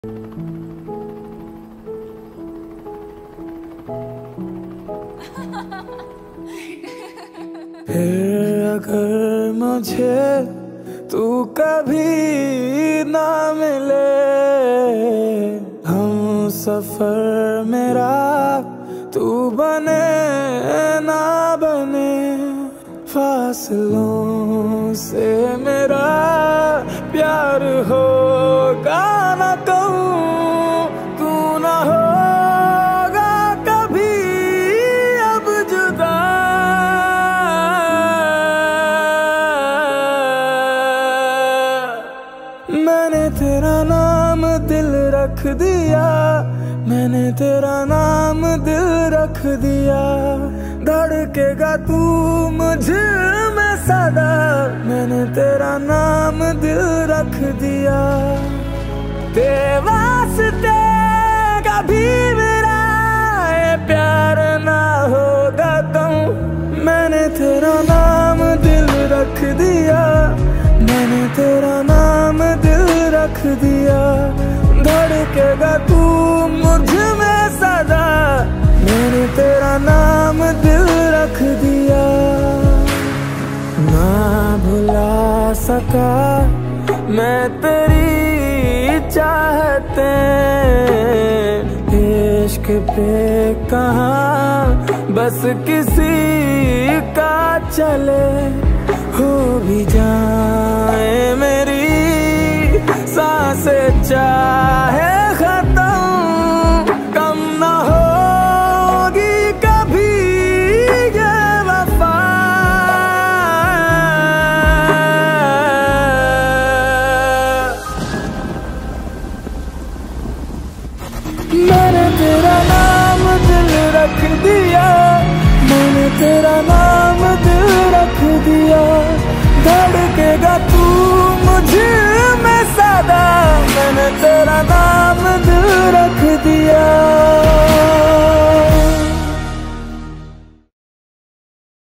फिर अगर मुझे तू कभी ना मिले, हम सफर मेरा तू बने ना बने, फासलों से मेरा प्यार होगा ना कहूँ, तू ना होगा कभी अब जुदा। मैंने तेरा नाम दिल रख दिया, मैंने तेरा नाम दिल रख दिया, धड़केगा तू मुझ में सदा, मैंने तेरा नाम दिल रख दिया। तेरे वास्ते कभी मेरा ये प्यार ना होगा कहूँ, मैंने तेरा नाम दिल रख दिया, मैंने तेरा नाम दिल रख दिया, धड़केगा तू मुझ में सदा, मैंने तेरा नाम दिल रख दिया। ना भुला सका मैं तेरी चाहते, इश्क पे कहाँ बस किसी का चले, हो भी जाए मेरी सांसें चाहे खत्म, कम ना होगी कभी ये वफा। मैंने तेरा नाम दिल रख दिया, मैंने तेरा नाम दिल रख दिया, धड़केगा तू मुझ में सदा, मैंने तेरा नाम